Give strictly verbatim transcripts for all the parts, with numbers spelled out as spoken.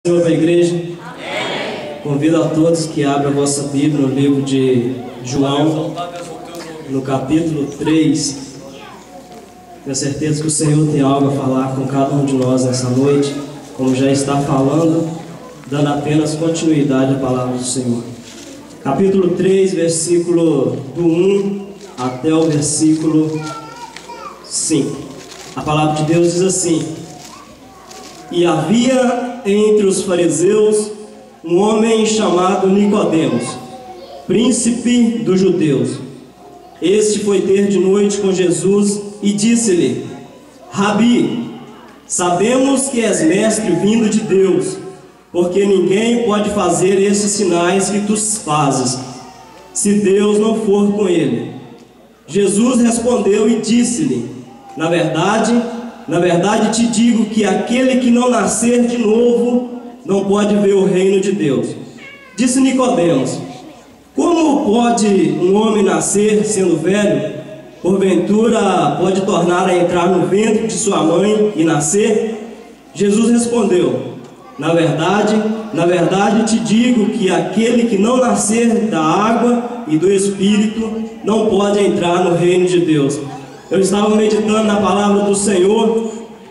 Senhor para a igreja. Amém. Convido a todos que abram a vossa Bíblia no livro de João, no capítulo três. Tenho certeza que o Senhor tem algo a falar com cada um de nós nessa noite, como já está falando, dando apenas continuidade à palavra do Senhor. Capítulo três, versículo do um até o versículo cinco. A palavra de Deus diz assim: E havia entre os fariseus um homem chamado Nicodemos, príncipe dos judeus. Este foi ter de noite com Jesus e disse-lhe: Rabi, sabemos que és mestre vindo de Deus, porque ninguém pode fazer esses sinais que tu fazes, se Deus não for com ele. Jesus respondeu e disse-lhe: Na verdade, Na verdade te digo que aquele que não nascer de novo não pode ver o reino de Deus. Disse Nicodemos: Como pode um homem nascer sendo velho? Porventura pode tornar a entrar no ventre de sua mãe e nascer? Jesus respondeu: Na verdade, na verdade te digo que aquele que não nascer da água e do Espírito não pode entrar no reino de Deus. Eu estava meditando na palavra do Senhor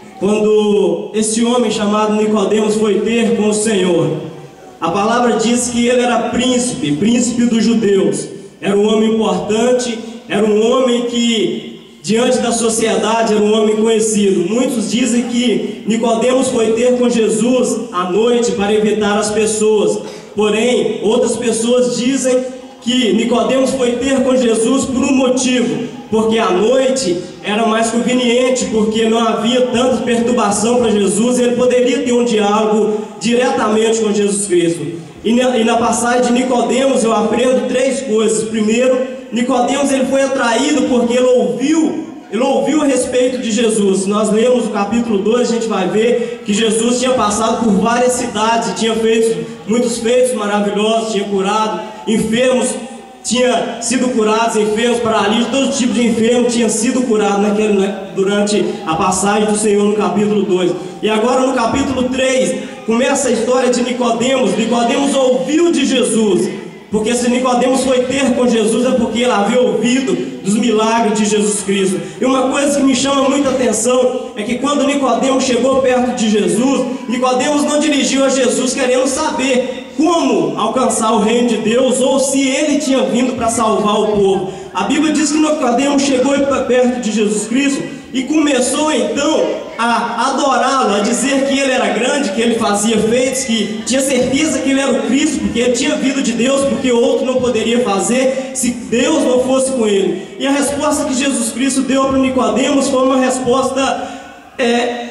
quando esse homem chamado Nicodemos foi ter com o Senhor. A palavra diz que ele era príncipe, príncipe dos judeus. Era um homem importante, era um homem que diante da sociedade era um homem conhecido. Muitos dizem que Nicodemos foi ter com Jesus à noite para evitar as pessoas. Porém, outras pessoas dizem que Nicodemos foi ter com Jesus por um motivo, porque à noite era mais conveniente, porque não havia tanta perturbação para Jesus, e ele poderia ter um diálogo diretamente com Jesus Cristo. E na, e na passagem de Nicodemos eu aprendo três coisas. Primeiro, Nicodemos ele foi atraído porque ele ouviu, ele ouviu a respeito de Jesus. Se nós lemos o capítulo dois, a gente vai ver que Jesus tinha passado por várias cidades e tinha feito muitos feitos maravilhosos, tinha curado enfermos, tinha sido curados, enfermos, paralíticos, todo tipo de enfermo tinha sido curado naquele, né, durante a passagem do Senhor no capítulo dois. E agora no capítulo três começa a história de Nicodemos. Nicodemos ouviu de Jesus, porque se Nicodemos foi ter com Jesus é porque ele havia ouvido dos milagres de Jesus Cristo. E uma coisa que me chama muita atenção é que quando Nicodemos chegou perto de Jesus, Nicodemos não dirigiu a Jesus querendo saber como alcançar o reino de Deus, ou se ele tinha vindo para salvar o povo. A Bíblia diz que Nicodemos chegou perto de Jesus Cristo e começou então a adorá-lo, a dizer que ele era grande, que ele fazia feitos, que tinha certeza que ele era o Cristo, porque ele tinha vindo de Deus, porque outro não poderia fazer se Deus não fosse com ele. E a resposta que Jesus Cristo deu para Nicodemos foi uma resposta é,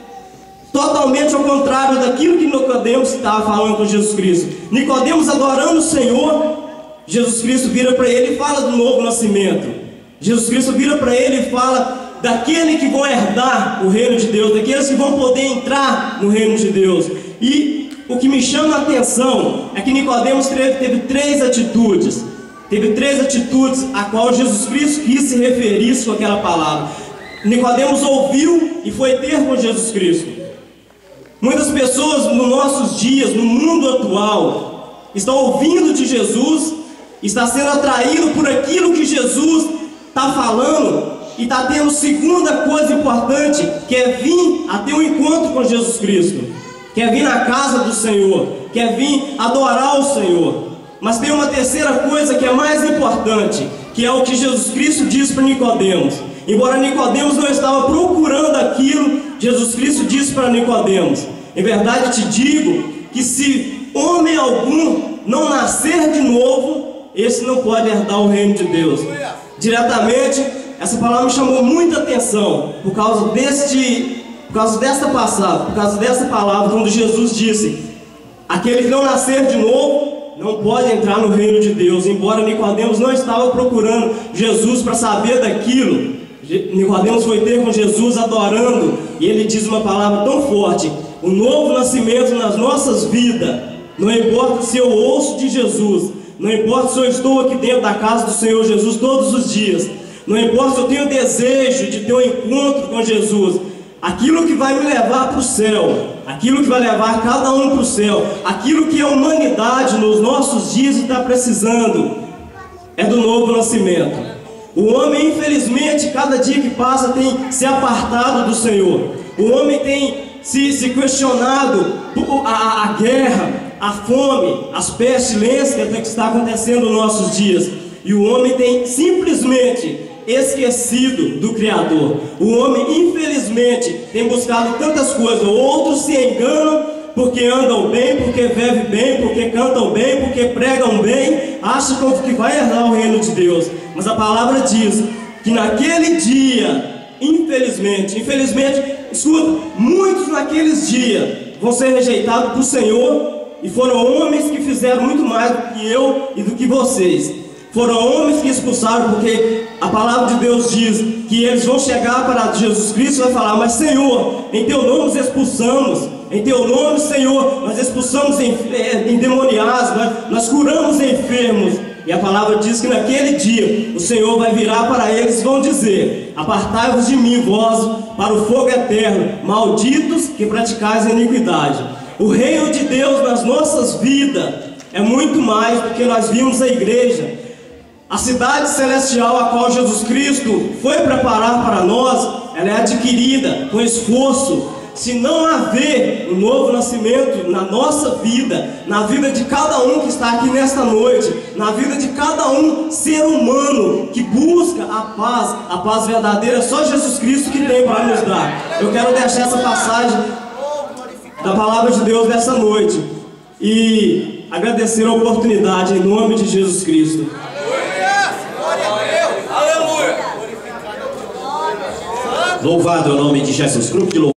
totalmente ao contrário daquilo que Nicodemos estava falando com Jesus Cristo. Nicodemos adorando o Senhor, Jesus Cristo vira para ele e fala do novo nascimento. Jesus Cristo vira para ele e fala daquele que vão herdar o reino de Deus, daqueles que vão poder entrar no reino de Deus. E o que me chama a atenção é que Nicodemos teve, teve três atitudes. Teve três atitudes a qual Jesus Cristo quis se referir com aquela palavra. Nicodemos ouviu e foi ter com Jesus Cristo. Muitas pessoas nos nossos dias, no mundo atual, estão ouvindo de Jesus, está sendo atraído por aquilo que Jesus está falando, e está tendo segunda coisa importante, que é vir a ter um encontro com Jesus Cristo, quer vir na casa do Senhor, quer vir adorar o Senhor. Mas tem uma terceira coisa que é mais importante, que é o que Jesus Cristo diz para Nicodemos. Embora Nicodemos não estava procurando aquilo, Jesus Cristo disse para Nicodemos: Em verdade te digo que se homem algum não nascer de novo, esse não pode herdar o reino de Deus. Diretamente, essa palavra me chamou muita atenção por causa deste, por causa desta passagem, por causa dessa palavra, quando Jesus disse: aquele que não nascer de novo não pode entrar no reino de Deus. Embora Nicodemos não estava procurando Jesus para saber daquilo, Nicodemos foi ter com Jesus adorando, e ele diz uma palavra tão forte: o novo nascimento nas nossas vidas. Não importa se eu ouço de Jesus, não importa se eu estou aqui dentro da casa do Senhor Jesus todos os dias, não importa se eu tenho desejo de ter um encontro com Jesus, aquilo que vai me levar para o céu, aquilo que vai levar cada um para o céu, aquilo que a humanidade nos nossos dias está precisando, é do novo nascimento. O homem, infelizmente, cada dia que passa tem se apartado do Senhor. O homem tem se, se questionado a, a, a guerra, a fome, as pestilências que está acontecendo nos nossos dias. E o homem tem simplesmente esquecido do Criador. O homem, infelizmente, tem buscado tantas coisas. Outros se enganam porque andam bem, porque vivem bem, porque cantam bem, porque pregam bem, acham que vai herdar o reino de Deus. Mas a palavra diz que naquele dia, infelizmente, infelizmente, escuta, muitos naqueles dias vão ser rejeitados por Senhor, e foram homens que fizeram muito mais do que eu e do que vocês. Foram homens que expulsaram, porque a palavra de Deus diz que eles vão chegar para Jesus Cristo e vai falar: mas Senhor, em teu nome nos expulsamos, em teu nome, Senhor, nós expulsamos endemoniados, nós, nós curamos enfermos. E a palavra diz que naquele dia o Senhor vai virar para eles e vão dizer: apartai-vos de mim, vós, para o fogo eterno, malditos que praticais a iniquidade. O reino de Deus nas nossas vidas é muito mais do que nós vimos a igreja. A cidade celestial a qual Jesus Cristo foi preparar para nós, ela é adquirida com esforço. Se não haver um novo nascimento na nossa vida, na vida de cada um que está aqui nesta noite, na vida de cada um ser humano que busca a paz, a paz verdadeira, só Jesus Cristo que tem para nos dar. Eu quero deixar essa passagem da palavra de Deus nessa noite e agradecer a oportunidade em nome de Jesus Cristo. Louvado é o nome de Jesus. Grupo de louvor.